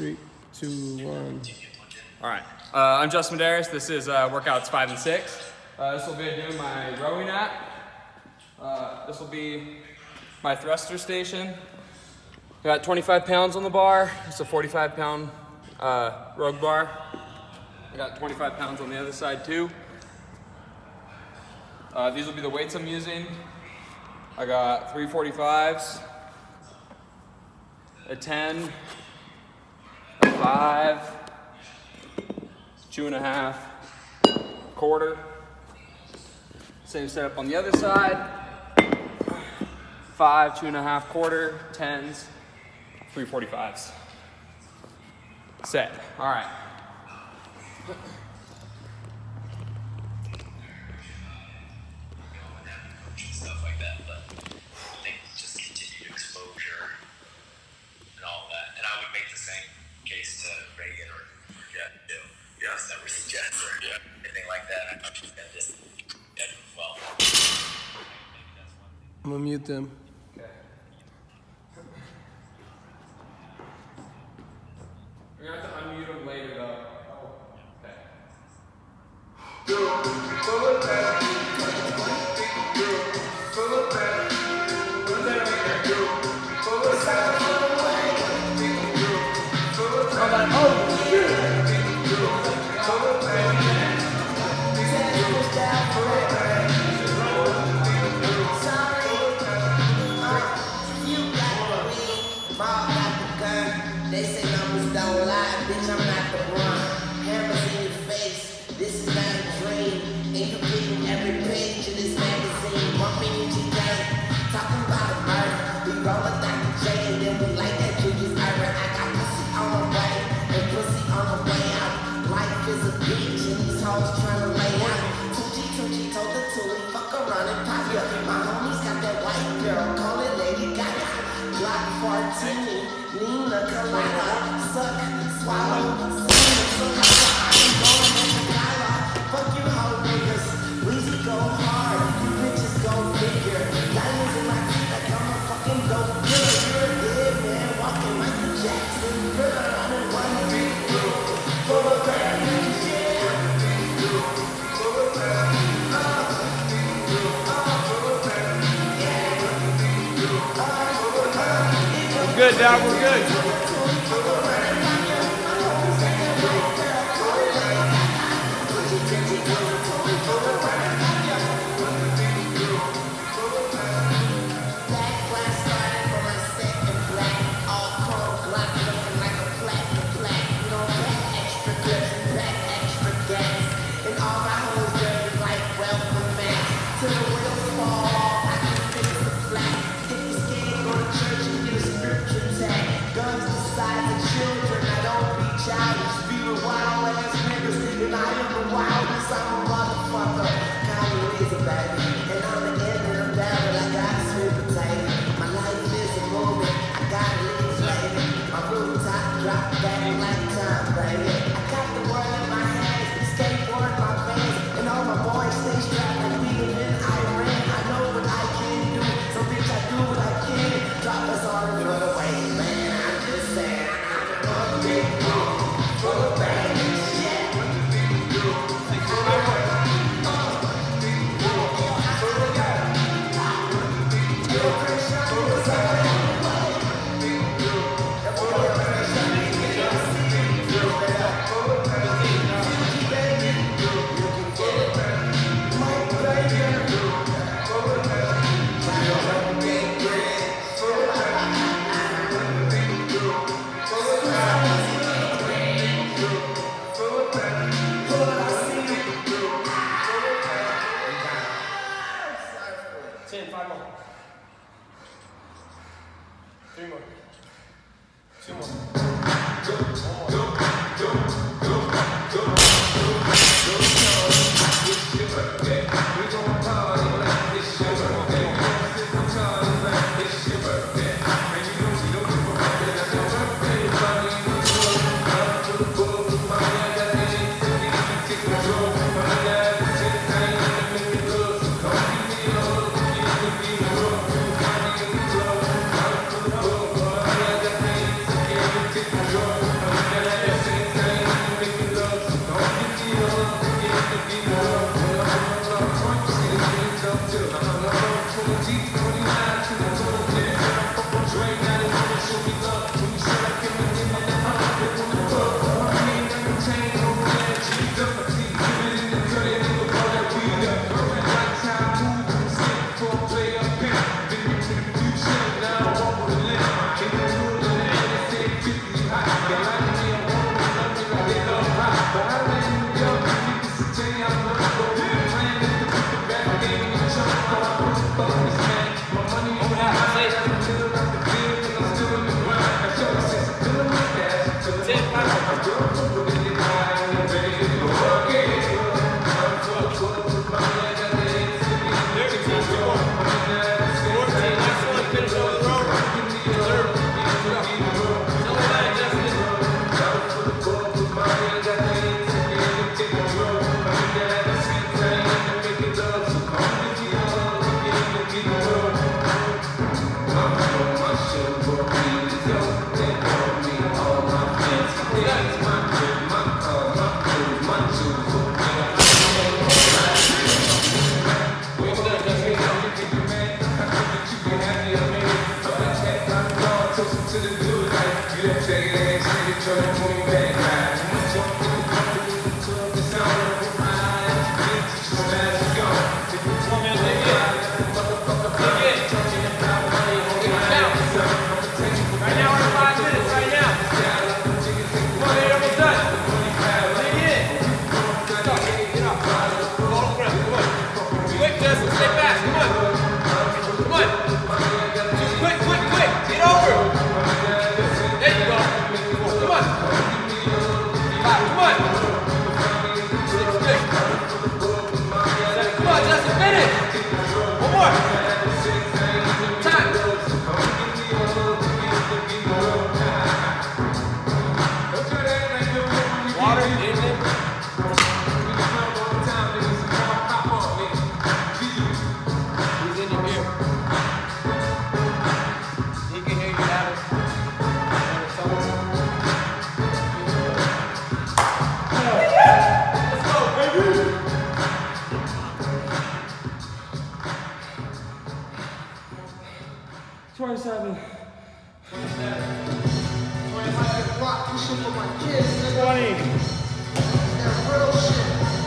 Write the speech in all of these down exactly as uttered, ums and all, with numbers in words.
Three, two, one. All right, uh, I'm Justin Medeiros. This is uh, workouts five and six. Uh, this will be doing my rowing app. Uh, this will be my thruster station. Got twenty-five pounds on the bar. It's a forty-five pound uh, rogue bar. I got twenty-five pounds on the other side too. Uh, these will be the weights I'm using. I got three forty-fives, a ten, a five, two and a half, quarter. Same setup on the other side. Five, two and a half, quarter, tens, three forty-fives. Set. All right. Stuff like that, but I think just continued exposure and all that. And I would make the same case to Reagan or, or Jeff too. Yes, never suggest or yeah. anything like that. I'm just gonna just yeah, well. Maybe that's one thing. I'm gonna mute them. Okay. We're gonna have to unmute them later though. They say numbers don't lie, bitch, I'm not the one. Hammers in your face, this is not a dream. And you reading every page of this magazine, bumping your G K, talking about a murder. We roll a Doctor J and then we like that Julius Erving. I got pussy on the way, and pussy on the way out. Life is a bitch and these hoes trying to lay out. Tucci, Tucci told the Tuli, fuck around and pop ya. My homies got that white girl, call it Lady Gaga. Block fourteen. Nina Colada, suck, swallow, swallow, I'm going in the collar. Fuck you hoe niggas, Weezy go hard, you bitches go figure. Diamonds in my teeth like I'm a fucking dope killer. You're a dead man, walking Michael Jackson. You're running one big group, full of bad niggas, yeah. Full of bad niggas, uh, full of bad niggas, yeah. We're good, Dad, we're good. Three more. Two more. Thank you. twenty-seven. twenty-seven. twenty-five. Rock this shit for my kids, nigga. twenty. That real shit.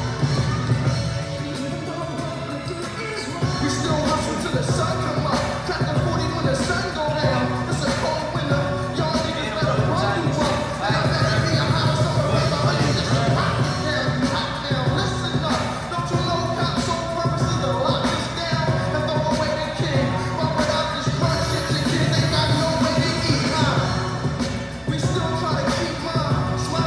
We still hustle till the sun come up. Crack the forty when the sun go down. It's a cold winter. Y'all niggas better run you up. And I better be a house on the river. I need this shit hot now. You hot now. Listen up. Don't you know cops on purpose is to lock us down and throw away the king. But without this crunch shit, your kids ain't got no way to eat, huh? We still try to keep mine.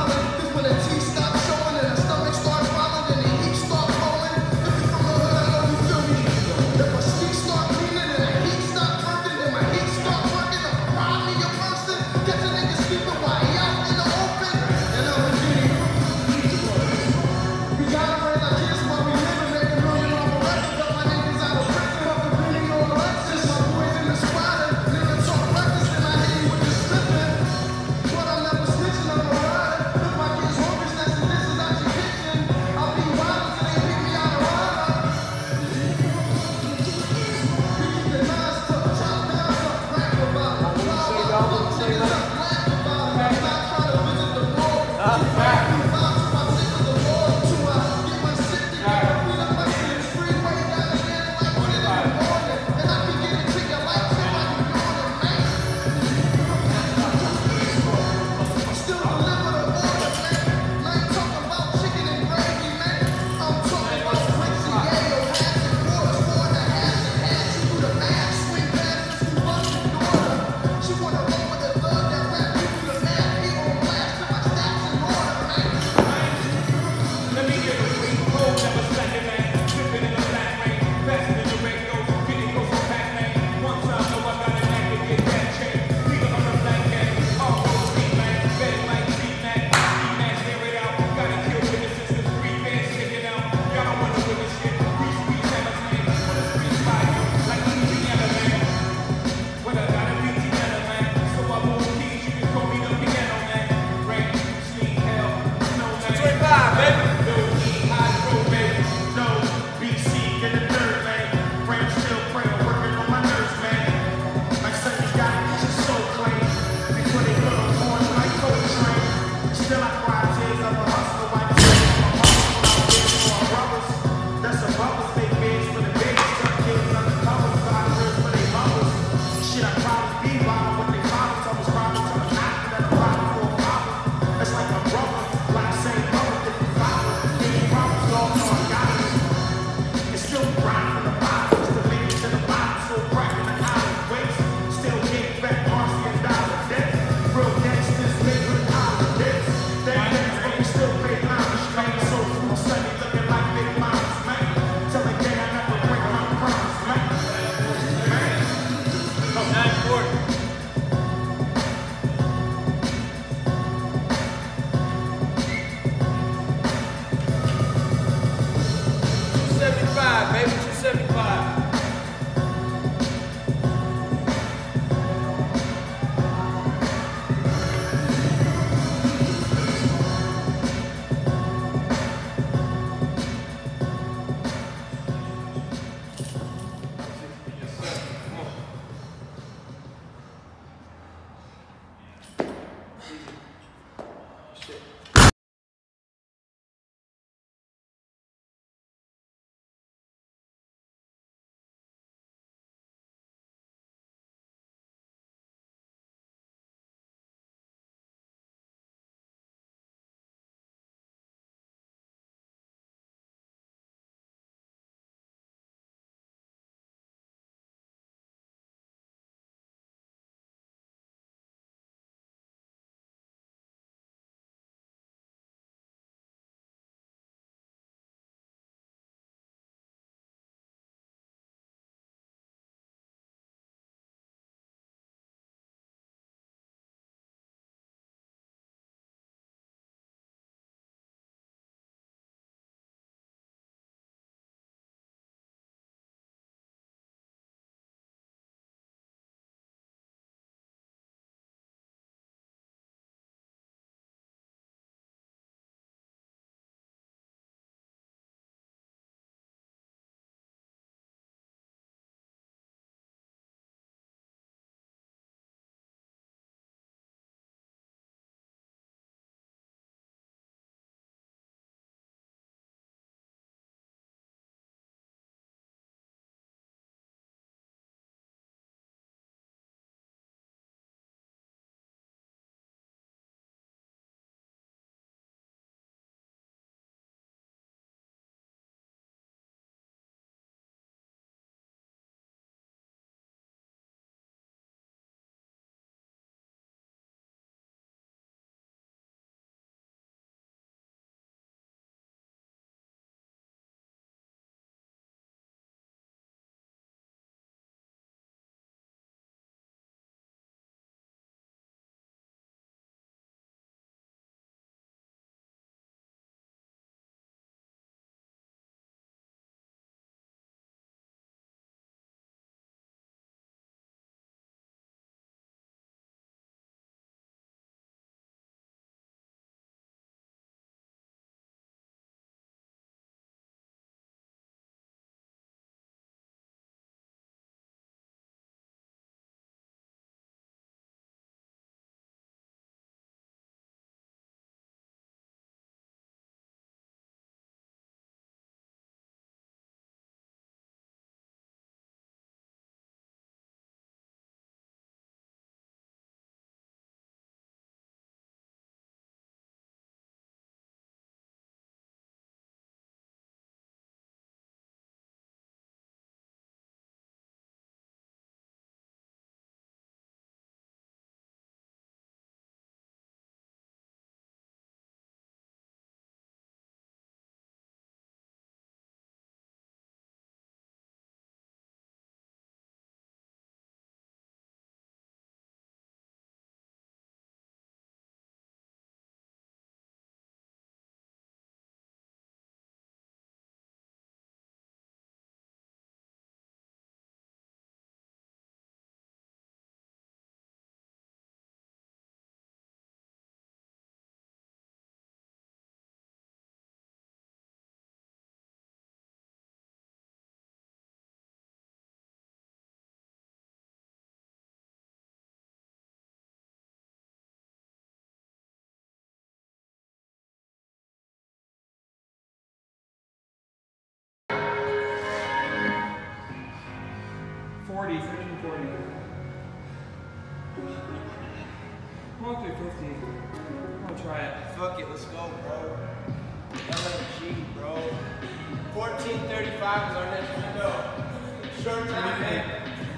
on three fifty. I'm gonna try it. Fuck it, let's go, bro. L F G, bro. fourteen thirty-five is our next window. Short time, man.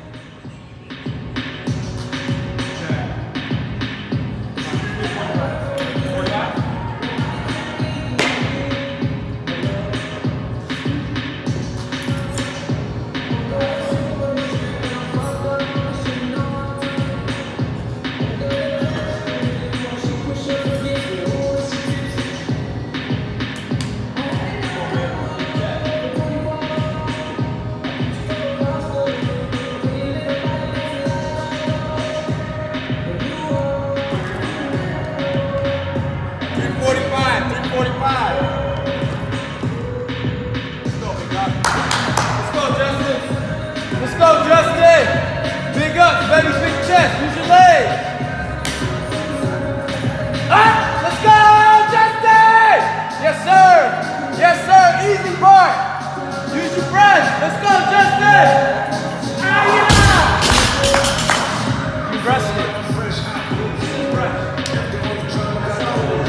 Baby, big chest, use your legs. Up, let's go, Justin! Yes, sir. Yes, sir, easy part. Use your breath. Let's go, Justin! Ah, yeah! You rushed it.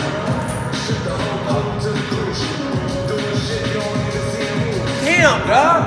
Damn, dog.